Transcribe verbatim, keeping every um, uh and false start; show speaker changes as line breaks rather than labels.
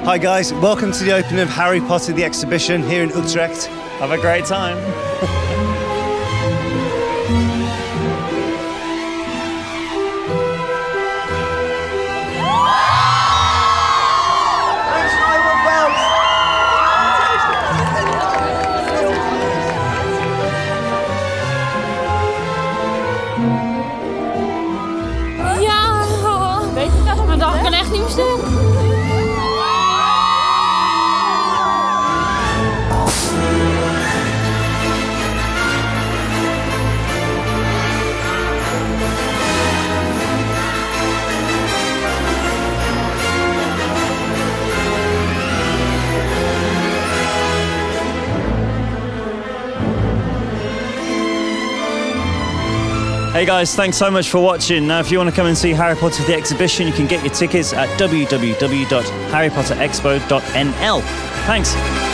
Hi guys, welcome to the opening of Harry Potter the Exhibition here in Utrecht.
Have a great time.
Ja, weet ik dat, maar dat kan echt niet meer stuk.
Hey guys, thanks so much for watching. Now if you want to come and see Harry Potter the Exhibition, you can get your tickets at w w w dot harry potter expo dot n l. Thanks.